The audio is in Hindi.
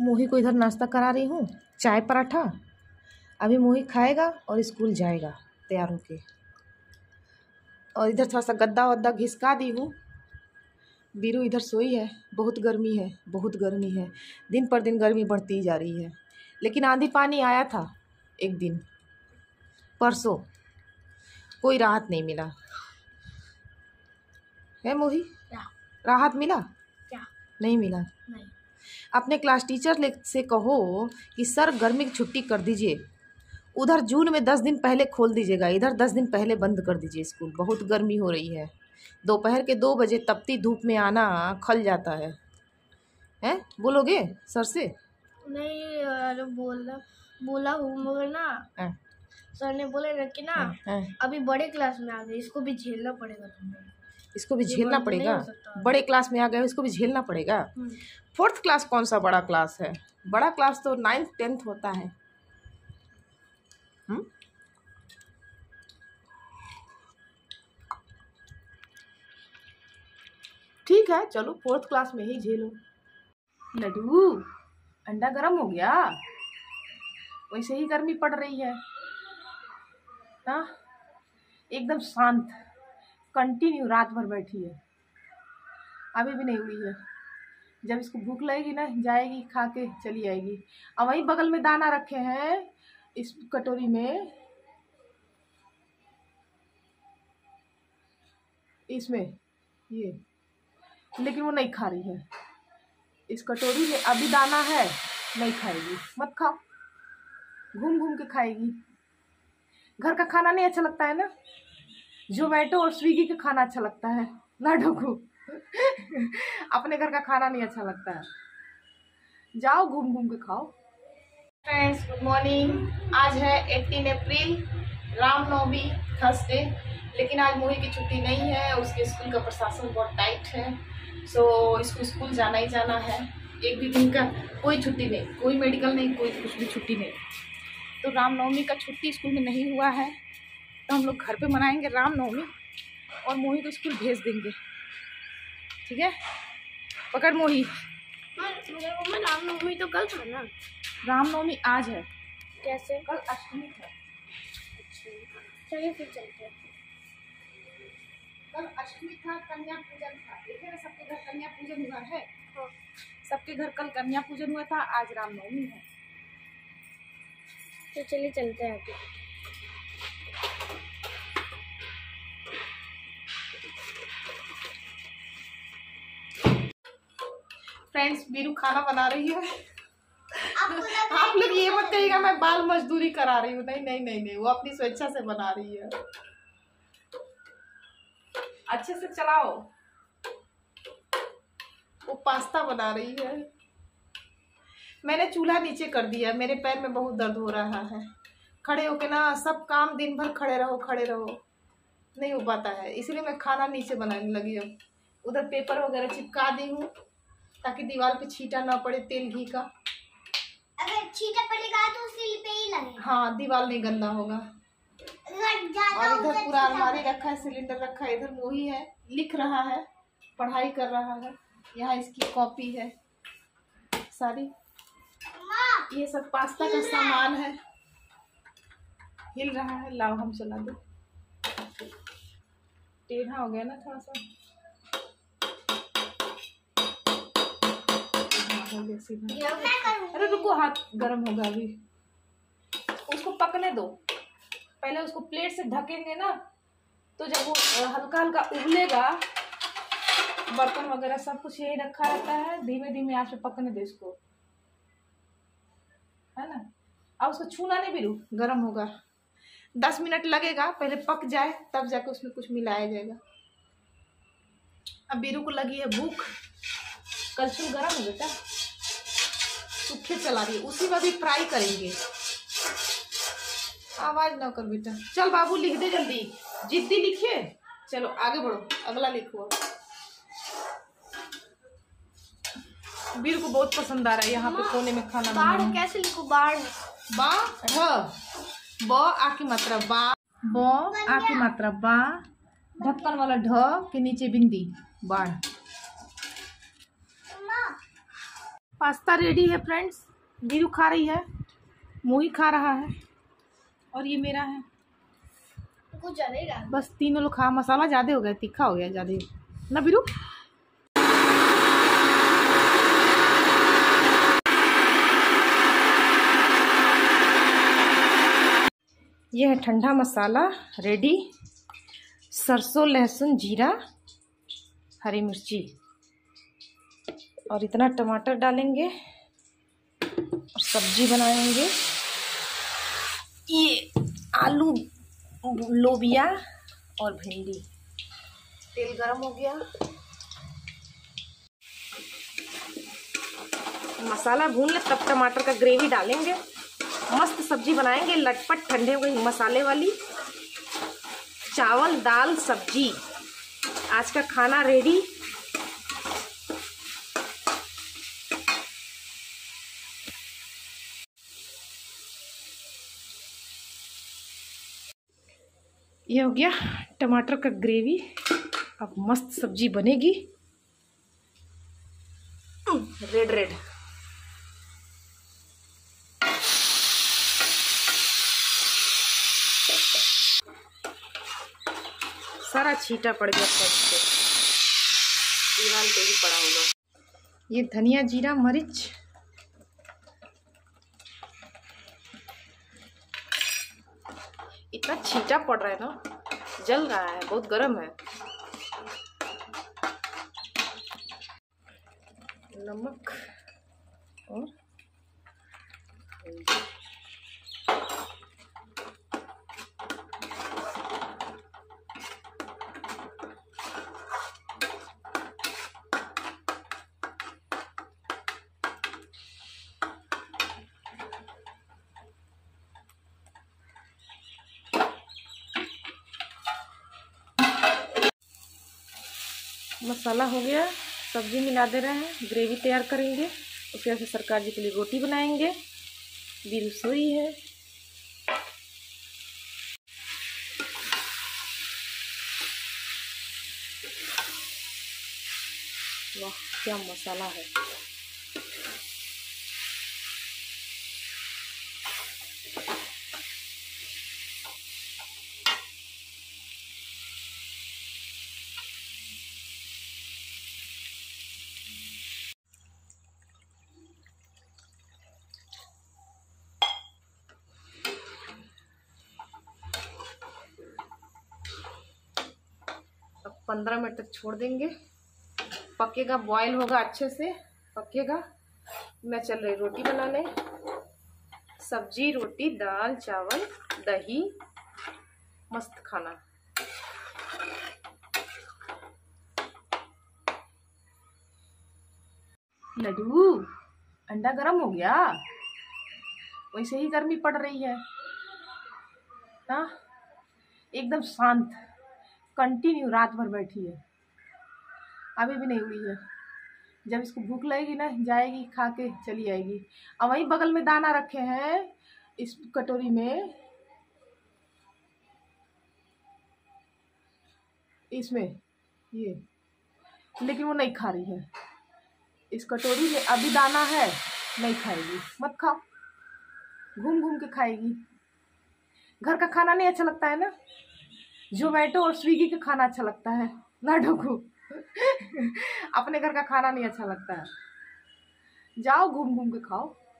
मोही को इधर नाश्ता करा रही हूँ, चाय पराठा। अभी मोही खाएगा और स्कूल जाएगा तैयार होके। और इधर थोड़ा सा गद्दा वद्दा घिसका दी हूँ। बीरू इधर सोई है। बहुत गर्मी है, बहुत गर्मी है। दिन पर दिन गर्मी बढ़ती जा रही है। लेकिन आंधी पानी आया था एक दिन परसों, कोई राहत नहीं मिला है मोही। क्या राहत मिला? क्या नहीं मिला? नहीं। अपने क्लास टीचर से कहो कि सर गर्मी की छुट्टी कर दीजिए। उधर जून में 10 दिन पहले खोल दीजिएगा, इधर 10 दिन पहले बंद कर दीजिए स्कूल। बहुत गर्मी हो रही है। दोपहर के 2 बजे तपती धूप में आना खल जाता है। हैं, बोलोगे सर से? नहीं यार, बोला हूँ मगर ना सर ने बोले ना कि ना अभी बड़े क्लास में आ गए, इसको भी झेलना पड़ेगा तुम्हें। इसको भी झेलना पड़ेगा? बड़े क्लास में आ गए, इसको भी झेलना पड़ेगा। 4th क्लास कौन सा बड़ा क्लास है? बड़ा क्लास तो 9th 10th होता है। ठीक है, चलो 4th क्लास में ही झेलो। लड्डू, अंडा गर्म हो गया? वैसे ही गर्मी पड़ रही है ना। एकदम शांत, कंटिन्यू रात भर बैठी है, अभी भी नहीं हुई है। जब इसको भूख लगेगी ना, जाएगी खा के चली आएगी। और वहीं बगल में दाना रखे हैं इस कटोरी में, इसमें ये, लेकिन वो नहीं खा रही है। इस कटोरी में अभी दाना है, नहीं खाएगी। मत खाओ, घूम घूम के खाएगी। घर का खाना नहीं अच्छा लगता है ना? जोमेटो और स्विगी का खाना अच्छा लगता है लाडो को। अपने घर का खाना नहीं अच्छा लगता है। जाओ घूम घूम के खाओ। Friends, good morning. आज है 18 अप्रैल, रामनवमी, थर्सडे। लेकिन आज मोही की छुट्टी नहीं है। उसके स्कूल का प्रशासन बहुत टाइट है, सो इसको स्कूल जाना ही जाना है। एक भी दिन का कोई छुट्टी नहीं, कोई मेडिकल नहीं, कोई कुछ भी छुट्टी नहीं। तो रामनवमी का छुट्टी स्कूल में नहीं हुआ है, तो हम लोग घर पे मनाएंगे रामनवमी और मोही को स्कूल भेज देंगे। ठीक है, पकड़ मोही। रामनवमी तो कल था ना? रामनवमी आज है। कैसे? कल अष्टमी है। चलिए फिर चलते हैं। कल अष्टमी था, कन्या पूजन था। देखिए ना, सबके घर कन्या पूजन हुआ है। सबके घर कल कन्या पूजन हुआ था, आज रामनवमी है। तो चलिए चलते हैं आगे। फ्रेंड्स, बीरू खाना बना रही है। आप लोग ये मत कहिएगा मैं बाल मजदूरी करा रही हूँ। नहीं नहीं नहीं नहीं, वो अपनी स्वेच्छा से बना रही है। अच्छे से चलाओ। वो पास्ता बना रही है। मैंने चूल्हा नीचे कर दिया, मेरे पैर में बहुत दर्द हो रहा है। खड़े होके ना सब काम दिन भर खड़े रहो खड़े रहो, नहीं हो पाता है। इसलिए मैं खाना नीचे बनाने लगी हूँ। उधर पेपर वगैरह चिपका दी हूँ ताकि दीवार पे छींटा ना पड़े तेल घी का। अगर छींटा पड़ेगा तो सिल पे ही लगेगा। हाँ, दीवार नहीं गंदा होगा। और इधर पूरा अलमारी रखा है, सिलेंडर रखा है। इधर मोही है, लिख रहा है, पढ़ाई कर रहा है। यहाँ इसकी कॉपी है सारी। ये सब पास्ता का सामान है। हिल रहा है, लाओ हम चला दो। टेढ़ा हो गया ना थोड़ा सा, हो गया सीधा। अरे रुको, हाथ गर्म होगा अभी, उसको पकने दो। पहले उसको प्लेट से ढकेंगे ना, तो जब वो हल्का हल्का उबलेगा, बर्तन वगैरह सब कुछ यही रखा रहता है, धीमे धीमे आंच पे पकने दो इसको, है ना। अब उसको छूना नहीं बिरू, गर्म होगा। 10 मिनट लगेगा, पहले पक जाए तब जाके उसमें कुछ मिलाया जाएगा। अब बीरू को लगी है भूख। कलछुल गर्म है बेटा, सूखे चला रही है। उसी में भी फ्राई करेंगे। आवाज ना कर बेटा। चल बाबू लिख दे जल्दी, जिद्दी लिखिए। चलो आगे बढ़ो, अगला लिखो। बीरू को बहुत पसंद आ रहा है यहाँ पे कोने में खाना बनाना। बाढ़ कैसे लिखो? बाढ़ ब आ की मात्रा बा, ब आ की मात्रा बा, ढक्कन वाला ढ के नीचे बिंदी, बाढ़। पास्ता रेडी है फ्रेंड्स। वीरू खा रही है, मोही खा रहा है और ये मेरा है। कुछ ज़्यादा ही बस तीनों लोग खा। मसाला ज़्यादा हो गया, तीखा हो गया ज़्यादा ना वीरू। ये है ठंडा मसाला रेडी। सरसों, लहसुन, जीरा, हरी मिर्ची और इतना टमाटर डालेंगे और सब्जी बनाएंगे। ये आलू, लोबिया और भिंडी। तेल गरम हो गया, मसाला भून ले तब टमाटर का ग्रेवी डालेंगे। मस्त सब्जी बनाएंगे, लटपट ठंडे हो गई मसाले वाली। चावल, दाल, सब्जी, आज का खाना रेडी। ये हो गया टमाटर का ग्रेवी। अब मस्त सब्जी बनेगी, रेड रेड। सारा छींटा पड़ गया सब, दीवार पे भी पड़ा होगा। ये धनिया, जीरा, मरीच, इतना छींटा पड़ रहा है ना, जल रहा है, बहुत गर्म है। नमक और मसाला हो गया। सब्जी मिला दे रहे हैं, ग्रेवी तैयार करेंगे। उसके बाद सरकार जी के लिए रोटी बनाएंगे। वीरू सोई है। वाह क्या मसाला है। अब 15 मिनट तक छोड़ देंगे, पकेगा, बॉयल होगा, अच्छे से पकेगा। मैं चल रही रोटी बनाने। सब्जी, रोटी, दाल, चावल, दही, मस्त खाना। लड्डू, अंडा गरम हो गया। वैसे ही गर्मी पड़ रही है ना, एकदम शांत, कंटिन्यू रात भर बैठी है, अभी भी नहीं हुई है। जब इसको भूख लगेगी ना, जाएगी खा के चली आएगी। और वहीं बगल में दाना रखे हैं इस कटोरी में, इसमें ये, लेकिन वो नहीं खा रही है। इस कटोरी में अभी दाना है, नहीं खाएगी। मत खाओ, घूम घूम के खाएगी। घर का खाना नहीं अच्छा लगता है ना, जोमेटो और स्विगी का खाना अच्छा लगता है ना ढोकू। अपने घर का खाना नहीं अच्छा लगता है। जाओ घूम घूम के खाओ।